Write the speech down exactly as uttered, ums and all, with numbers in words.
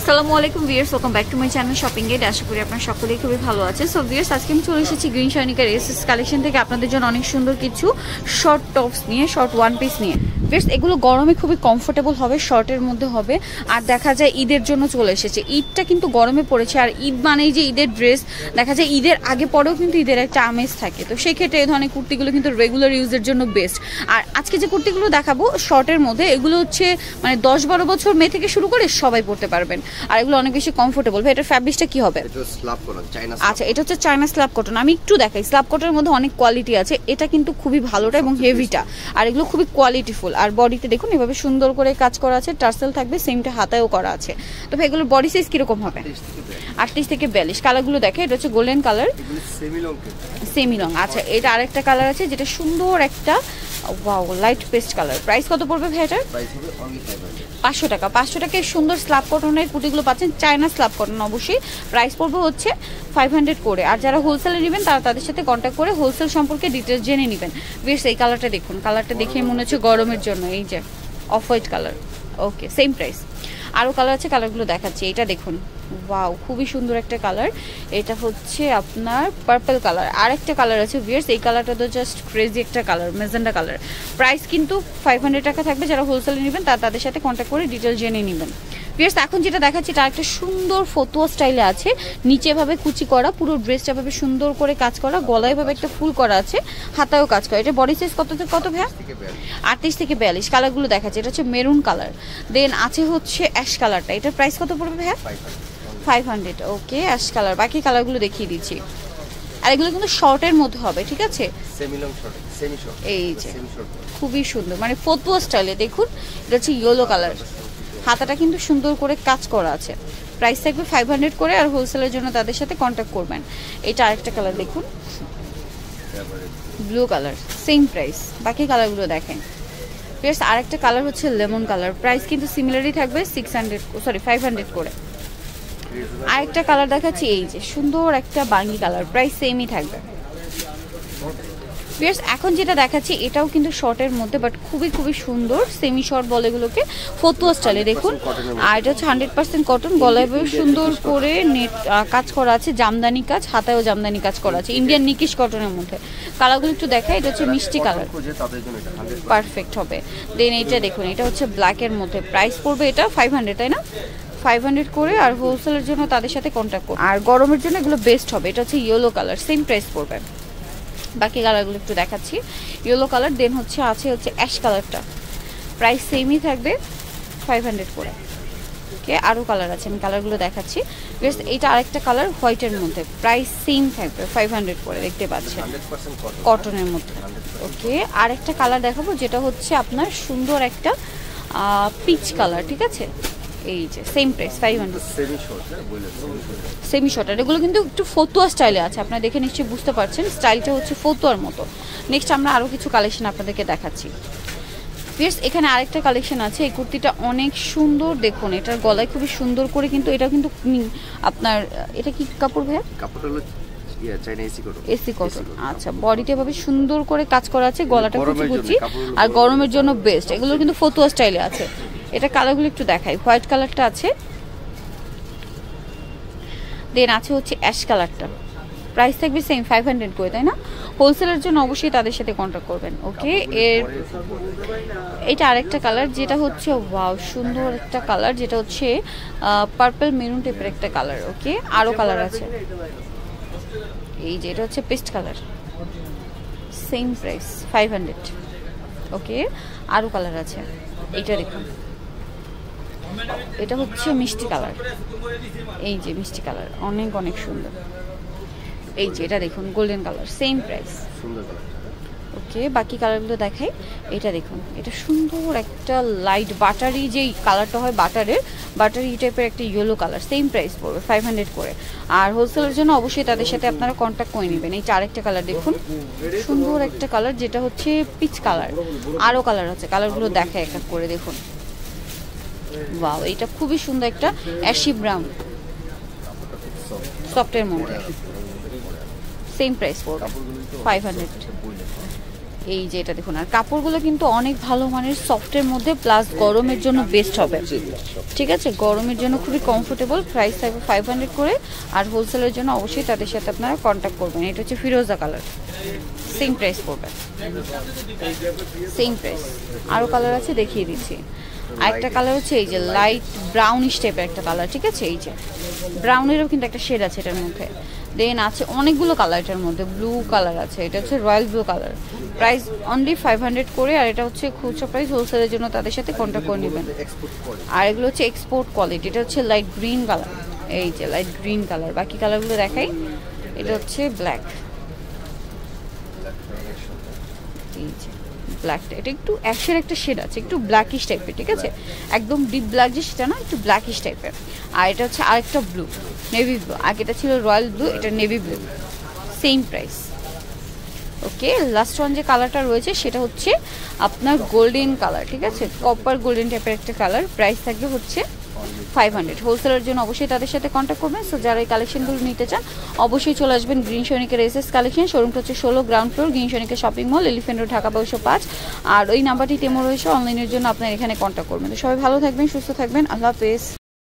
আসসালামু আলাইকুম viewers, welcome back to my channel shopping guide. আশা করি আপনারা সকলেই খুবই ভালো আছে। সো ভিউয়ার্স, আজকে আমি চলে এসেছি গ্রিন শাইনিকার এসএস কালেকশন থেকে আপনাদের জন্য অনেক সুন্দর কিছু শর্ট টপস নিয়ে, শর্ট ওয়ান পিস নিয়ে। ভিউয়ার্স, এগুলো গরমে খুবই কমফোর্টেবল হবে, শর্টের মধ্যে হবে। আর দেখা যায় ঈদের জন্য চলে এসেছে। ঈদটা কিন্তু গরমে পড়েছে, আর ঈদ মানেই যে ঈদের ড্রেস, দেখা যায় ঈদের আগে পরেও কিন্তু ঈদের একটা আমেজ থাকে। তো সেই ক্ষেত্রে এই ধরনের কুর্তিগুলো কিন্তু রেগুলার ইউজের জন্য বেস্ট। আর আজকে যে কুর্তিগুলো দেখাবো শর্টের মধ্যে, এগুলো হচ্ছে মানে দশ বারো বছর মেয়ে থেকে শুরু করে সবাই পড়তে পারবেন। আর এগুলো অনেক বেশি কমফোর্টেবল। ভাই, এটার ফ্যাব্রিকটা কি হবে? আচ্ছা, এটা হচ্ছে চায়না স্ল্যাব কটন। আমি একটু দেখাই, স্ল্যাব কটনের মধ্যে অনেক কোয়ালিটি আছে। এটা কিন্তু খুবই ভালোটা এবং হেভিটা, আর এগুলো খুবই কোয়ালিটিফুল। আর বডিতে দেখুন এভাবে সুন্দর করে কাজ করা আছে, টার্সেল থাকবে, সেমটা হাতায়ও করা আছে। তবে এগুলোর বডি সাইজ কিরকম হবে? আটত্রিশ থেকে বিয়াল্লিশ। কালারগুলো দেখে, এটা হচ্ছে গোল্ডেন কালার, সেমি লং। আচ্ছা, এটা আরেকটা কালার আছে যেটা সুন্দর একটা wow light paste colour. Price কত পড়বে ভাই এটার? পাঁচশো টাকা। পাঁচশো টাকায় সুন্দর স্ল্যাব কটনের কুর্তিগুলো পাচ্ছেন, চায়না স্ল্যাব কটন অবশ্যই। প্রাইস পড়বে হচ্ছে ফাইভ হান্ড্রেড করে। আর যারা হোলসেলে নেবেন তারা তাদের সাথে কন্ট্যাক্ট করে হোলসেল সম্পর্কে ডিটেলস জেনে নেবেন। বেশ, এই কালারটা দেখুন, কালারটা দেখে মনে হচ্ছে গরমের জন্য। এই যে off white colour, okay, same price. আরও কালার আছে, কালারগুলো দেখাচ্ছি। এটা দেখুন, ওয়াও খুবই সুন্দর একটা কালার। এটা হচ্ছে আপনার পার্পল কালার। আর একটা কালার আছে ভিউয়ার্স, এই কালারটা তো জাস্ট ক্রেজি একটা কালার, মেজেন্ডা কালার। প্রাইস কিন্তু ফাইভ হান্ড্রেড টাকা থাকবে। যারা হোলসেলে নেবেন তারা তাদের সাথে কন্ট্যাক্ট করে ডিটেল জেনে নেবেন। ভিউয়ার্স, এখন যেটা দেখাচ্ছি এটা একটা সুন্দর ফতুয়া স্টাইলে আছে, নিচে ভাবে কুচি করা, পুরো ড্রেসটা ভাবে সুন্দর করে কাজ করা, গলায় ভাবে একটা ফুল করা আছে, হাতায়ও কাজ করা। এটা বডি সাইজ কত থেকে কত ভাইয়া? আটত্রিশ থেকে বিয়াল্লিশ। কালারগুলো দেখাচ্ছে, এটা হচ্ছে মেরুন কালার, দেন আছে হচ্ছে অ্যাশ কালারটা। এটার প্রাইস কত পড়বে ভাইয়া? Five hundred. Okay, ash colour. বাকি কালারগুলো দেখিয়ে দিচ্ছি। আর এগুলো কিন্তু শর্টের মধ্যে হবে, ঠিক আছে? এই যে খুবই সুন্দর, মানে ফতুয়া স্টাইলে। দেখুন, এটা হচ্ছে ইয়েলো কালার, হাতাটা কিন্তু সুন্দর করে কাজ করা আছে। প্রাইস থাকবে ফাইভ হান্ড্রেড করে। আর হোলসেলের জন্য তাদের সাথে কন্ট্যাক্ট করবেন। এটা আরেকটা কালার দেখুন, ব্লু কালার, সেম প্রাইস। বাকি কালারগুলো দেখেন। প্লাস আরেকটা কালার হচ্ছে লেমন কালার। প্রাইস কিন্তু সিমিলারই থাকবে, six hundred sorry five hundred করে। আরেকটা কালার দেখাচ্ছি, এই যে সুন্দর একটা বাঙ্গি কালার, প্রাইস সেমই থাকবে। ভিউয়ার্স, এখন যেটা দেখাচ্ছি এটাও কিন্তু শর্টের মধ্যে, বাট খুবই খুবই সুন্দর, সেমি শর্ট বলে এগুলোকে, ফতুয়া স্টাইলে। দেখুন, আর এটা হচ্ছে হান্ড্রেড পার্সেন্ট কটন, গলায় সুন্দর করে নেট কাজ করা আছে, জামদানি কাজ, হাতায়ও জামদানি কাজ করা আছে, ইন্ডিয়ান নিকিশ কটনের মধ্যে। কালারগুলো একটু দেখায়, এটা হচ্ছে মিষ্টি কালার, পারফেক্ট হবে। দেন এইটা দেখুন, এটা হচ্ছে ব্ল্যাকের মধ্যে। প্রাইস পড়বে এটা ফাইভ হান্ড্রেড, তাই না? ফাইভ হান্ড্রেড করে। আর হোলসেলের জন্য তাদের সাথে কন্ট্যাক্ট করুন। আর গরমের জন্য এগুলো বেস্ট হবে। এটা হচ্ছে ইয়েলো কালার, সেম প্রাইস পড়বে। বাকি কালারগুলো একটু দেখাচ্ছি। ইয়েলো কালার, দেন হচ্ছে আছে হচ্ছে অ্যাশ কালারটা, প্রাইস সেমই থাকবে, ফাইভ হান্ড্রেড করে। ওকে, আরও কালার আছে, আমি কালারগুলো দেখাচ্ছি। বেশ, এইটা আরেকটা কালার হোয়াইটের মধ্যে, প্রাইস সেম থাকবে, ফাইভ হান্ড্রেড করে। দেখতে পাচ্ছেন কটনের মধ্যে। ওকে, আরেকটা কালার দেখাবো যেটা হচ্ছে আপনার সুন্দর একটা পিচ কালার, ঠিক আছে? এই যে same price, five hundred. Semi short. এগুলো কিন্তু একটু ফতুয়া স্টাইলে আছে, আপনারা দেখে নিশ্চয়ই বুঝতে পারছেন, স্টাইলটা হচ্ছে ফতুয়ার মতো। নেক্সট আমরা আরও কিছু কালেকশন আপনাদেরকে দেখাচ্ছি। বেশ, এখানে আরেকটা কালেকশন আছে। এই কুর্তিটা অনেক সুন্দর, দেখুন এটার গলায় খুবই সুন্দর করে, কিন্তু এটা কিন্তু আপনার, এটা কি কাপড় ভাইয়া? AC cotton. আচ্ছা, বডিতে ভাবে সুন্দর করে কাজ করা আছে, গলাটা কুচি কুচি, আর গরমের জন্য বেস্ট। এগুলো কিন্তু ফতুয়া স্টাইলে আছে। এটা কালারগুলো একটু দেখাই। হোয়াইট কালারটা আছে, দেন আছে হচ্ছে অ্যাশ কালারটা। প্রাইস থাকবে সেম, ফাইভ হান্ড্রেড করে, তাই না? হোলসেলের জন্য অবশ্যই তাদের সাথে কন্ট্যাক্ট করবেন। ওকে, এর এটা আরেকটা কালার যেটা হচ্ছে ওয়াও সুন্দর একটা কালার, যেটা হচ্ছে পার্পল মেরুন টাইপের একটা কালার। ওকে, আরও কালার আছে, এই যে এটা হচ্ছে paste colour, same price five hundred. Okay, আরও কালার আছে, এইটা দেখুন, এটা হচ্ছে মিষ্টি কালার, এই যে মিষ্টি কালার, অনেক অনেক সুন্দর। এই যে এটা দেখুন golden colour, same price. Okay, বাকি কালারগুলো দেখাই। এটা দেখুন, এটা সুন্দর একটা লাইট বাটারি, যেই কালারটা হয় বাটারের, বাটারি টাইপের একটা ইয়েলো কালার, সেম প্রাইস পড়বে ফাইভ হান্ড্রেড করে। আর হোলসেলের জন্য অবশ্যই তাদের সাথে আপনারা কন্ট্যাক্ট করে নেবেন। এইটা আরেকটা কালার দেখুন, সুন্দর একটা কালার, যেটা হচ্ছে পিচ কালার। আরও কালার আছে, কালারগুলো দেখায় এক এক করে। দেখুন, ওয়াও, এটা খুবই সুন্দর একটা অ্যাশি ব্রাউন, সফটের মধ্যে, সেম প্রাইস পড়বে ফাইভ হান্ড্রেড। এই যে এটা দেখুন, আর কাপড়গুলো কিন্তু অনেক ভালো মানের, সফটের মধ্যে, প্লাস গরমের জন্য বেস্ট হবে। ঠিক আছে, গরমের জন্য খুবই কমফোর্টেবল। প্রাইস থাকবে ফাইভ হান্ড্রেড করে। আর হোলসেলের জন্য অবশ্যই তাদের সাথে আপনারা কন্ট্যাক্ট করবেন। এটা হচ্ছে ফিরোজা কালার, সেম প্রাইস পড়বে, সেম প্রাইস। আরও কালার আছে, দেখিয়ে দিচ্ছি। আরেকটা কালার হচ্ছে এই যে লাইট ব্রাউনিশ টাইপের একটা কালার। ঠিক আছে, এই যে ব্রাউনেরও কিন্তু একটা শেড আছে এটার মধ্যে। দেন আছে অনেকগুলো কালার এটার মধ্যে, ব্লু কালার আছে, এটা হচ্ছে royal blue colour. Price only five hundred করে। আর এটা হচ্ছে খুচরা প্রাইস, হোলসেলের জন্য তাদের সাথে কন্ট্যাক্ট করে নেবেন। আর এগুলো হচ্ছে এক্সপোর্ট কোয়ালিটি। এটা হচ্ছে লাইট গ্রিন কালার, এই যে লাইট গ্রিন কালার। বাকি কালারগুলো দেখাই। এটা হচ্ছে ব্ল্যাক, এই যে ব্ল্যাকটা, এটা একটু অ্যাশের একটা শেড আছে, একটু ব্ল্যাকিশ টাইপের। ঠিক আছে, একদম ডিপ ব্ল্যাক যে সেটা না, একটু ব্ল্যাকিশ টাইপের। আর এটা হচ্ছে আরেকটা ব্লু, নেভি ব্লু। আগেটা ছিল রয়্যাল ব্লু, এটা navy blue, same price. Okay, last one যে কালারটা রয়েছে সেটা হচ্ছে আপনার গোল্ডেন কালার। ঠিক আছে, কপার গোল্ডেন টাইপের একটা কালার। প্রাইস থাকবে হচ্ছে ফাইভ হান্ড্রেড। হোলসেলের জন্য অবশ্যই তাদের সাথে কন্ট্যাক্ট করবেন। সো যারা এই কালেকশনগুলো নিতে চান অবশ্যই চলে আসবেন গ্রিন সৈনিকের এস এস কালেকশন। শোরুমটা হচ্ছে ষোলো, গ্রাউন্ড ফ্লোর, গ্রিন সৈনিকের shopping mall, elephant road, Dhaka বারোশো পাঁচ। আর ওই নাম্বারটি তেমন রয়েছে, অনলাইনের জন্য আপনার এখানে কন্ট্যাক্ট করবেন। তো সবাই ভালো থাকবেন, সুস্থ থাকবেন, আল্লাহ হাফেজ।